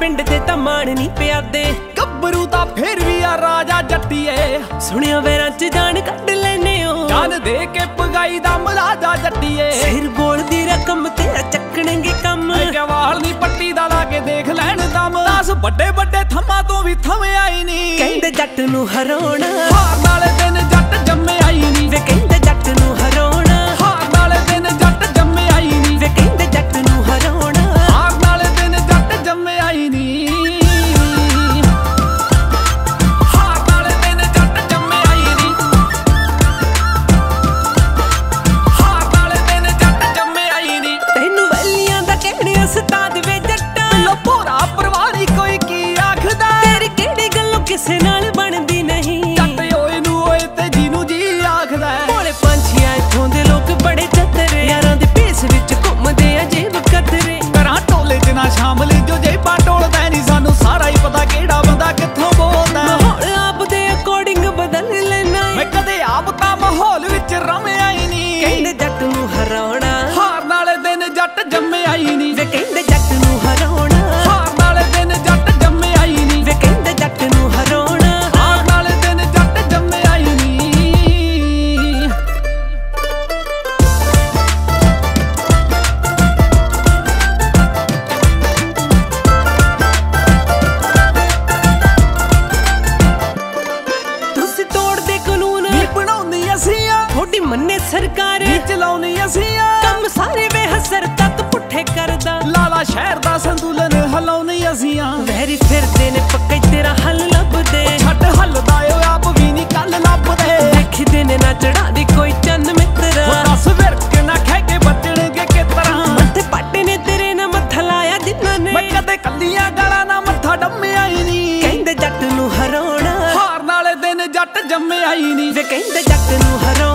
पिंड ते तां माण नी प्यादे, गब्बरू तां फिर भी आ राजा जट्टीए। सुनिया वैरां च जान कढ लैने हो, जान दे के पगाई दा मलाजा जट्टीए। सिर बोल दी रकम तेरा चकणगे कम, वाल नी पट्टी दा ला के देख लैन दम। 10 बड़े बड़े थम्मा तो भी थमे आई नी, कहंदे जट नूं हराउणा हार नाले दिन जट जम्मे आई नी। वे कहंदे जट नूं हराउणा, हार नाले दिन जट जम्मे आई नी। वे कहंदे जट नूं हराउणा, हार नाले दिन जट जम्मे आई नी। हार नाले दिन जट जम्मे आई नी। हार नाले दिन जट जम्मे आई नी। तैनूं वैलियां दा कहणे उस्ताद वे जट्टा, लो पूरा परिवार ही कोई की आखदा, तेरी किहड़ी गल्लों किसे नाल बनदी नहीं। जट ओए नू ओए ते जीनू जी आखदा। भोले पंछियां इत्थों दे लोग बड़े चतरे, यारां दे भेस विच घुमदे अजीब कतरे। घरां टोले च ना शामल जो जेबां टोलदा नी, सानू सारा ही पता केड़ा बंदा कित्थों बोलदा। माहौल आप दे अकॉर्डिंग बदल लेना, मैं कदे आप तां माहौल विच रमिया ही नी। कहंदे जट नूं हराउणा, हार नाले दिन जट जम्मे आई नी। वे कहंदे जट नूं हराउणा, हार नाले दिन जट जम्मे आई नी। वे कहंदे जट नूं हराउणा। हार नाले दिन जट जम्मे आई नी। तुसीं तोड़दे कानून नी बनाउंदी असीं आ, थोड़ी मन्ने सरकार, नी चलाउनी असीं आ। कम सारे बेहसर तक पुट्ठे करदा, लाला शहर दा संतुलन हलाउनी असीं आ। वैरी फिरदे ने पक्के तेरा हल लभदे, छट हलदा ओ आप भी नी कल लभदे। देखदे ने ना चढ़ा दी कोई चंद मित्रा, दस विरक ना खै के बचणगे कितरा। मत्थे पाटे ने तेरे ना मत्था लाया जिन्हां ने, मैं कदे कल्लियां गालां ना मत्था डम्मिया ही नी। कहंदे जट नूं हराउणा, हार नाले दिन जट जम्मे आई नी। वे कहंदे जट नूं हराउणा।